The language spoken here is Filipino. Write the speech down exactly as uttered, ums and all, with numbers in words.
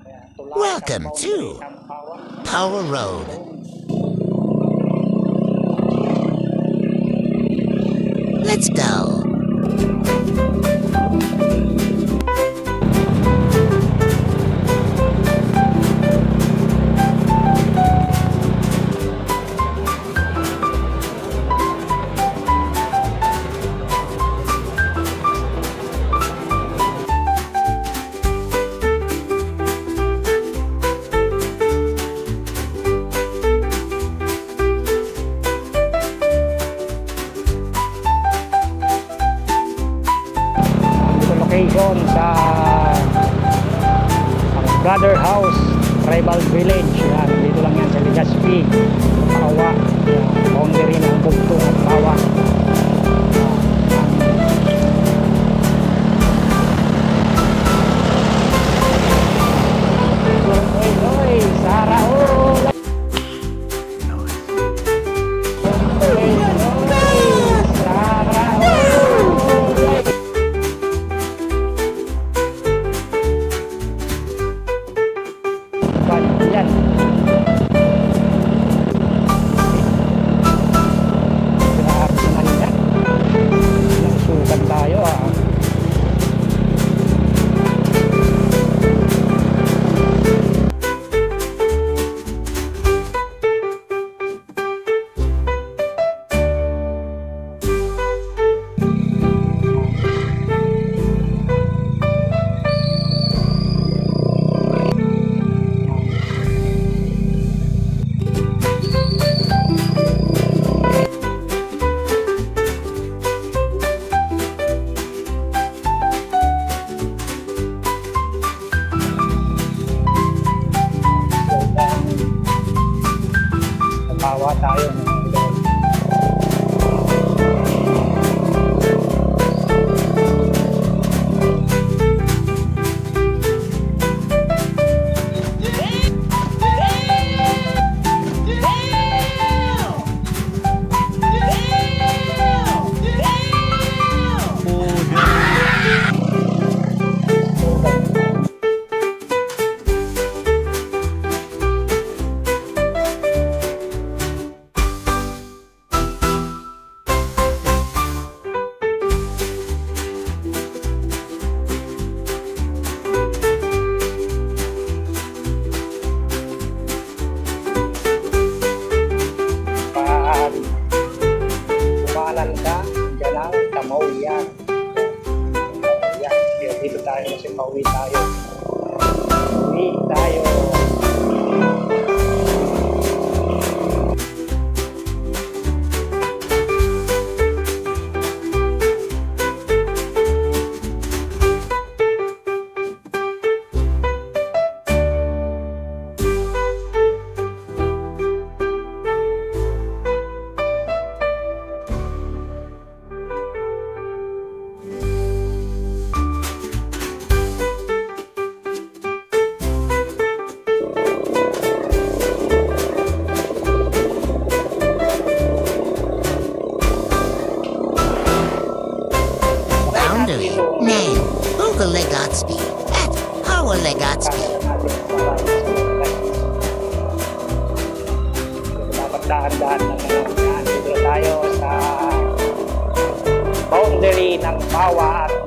Welcome to PAWA Road. Let's go. Location sa Brother House Tribal Village. Yan, dito lang yan sa Legazpi, PAWA. Boundary ng Bugtong at PAWA. Oy, oy, Tara, oh! Yan. Grabe naman yan. Nasukan tayo ah. PAWA tayo ng idol. Kumalan ka, dyan lang, tamaw yan. Yan, dito tayo kasi pauwi tayo. Pauwi tayo. Name, Google Legazpi at PAWA Legazpi. Dapat dahan-dahan na ngayon. Dito tayo sa boundary ng PAWA at